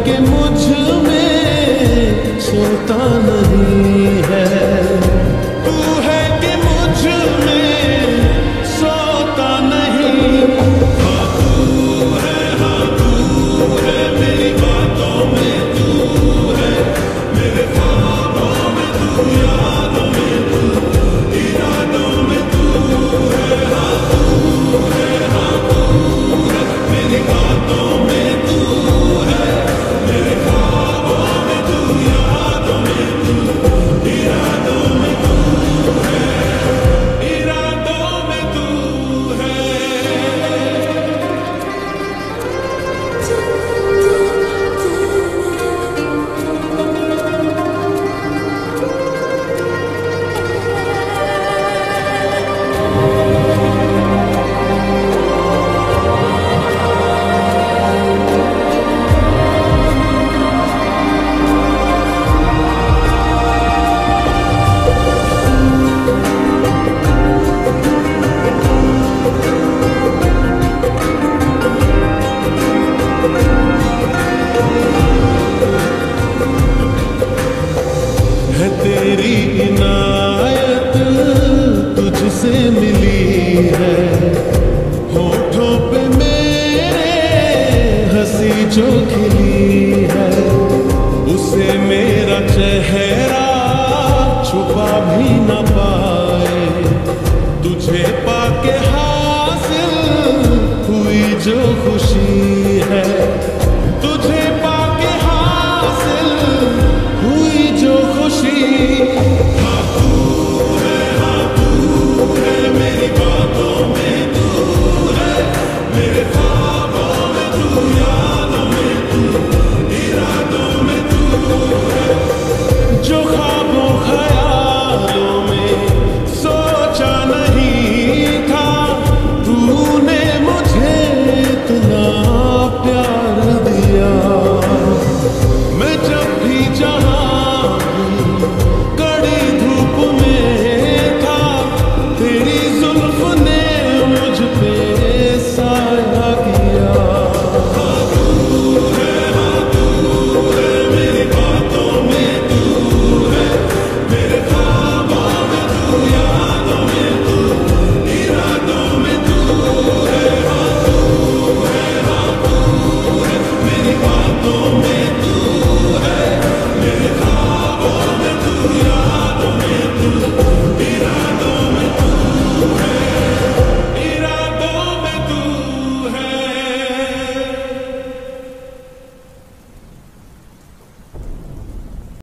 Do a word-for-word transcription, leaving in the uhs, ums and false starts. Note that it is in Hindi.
कि मुझ में सोता नहीं है, तू है कि मुझ में सोता नहीं। हाँ तू है, हाँ तू है, मेरी बातों में तू है, मेरे ख्वाबों में तू, यादों में तू, इरादों में तू है। हाँ तू है, हाँ तू है, मेरी बातों में तू है, मेरे ख्वाबों में तू, यादों में तू, इरादों में तू है, इरादों में तू है। है तेरी इनायत तुझसे मिली है, होठों पे मेरे हंसी जो खिली है, उसे मेरा चेहरा छुपा भी न पाए। तुझे पाके हासिल हुई जो खुशी है,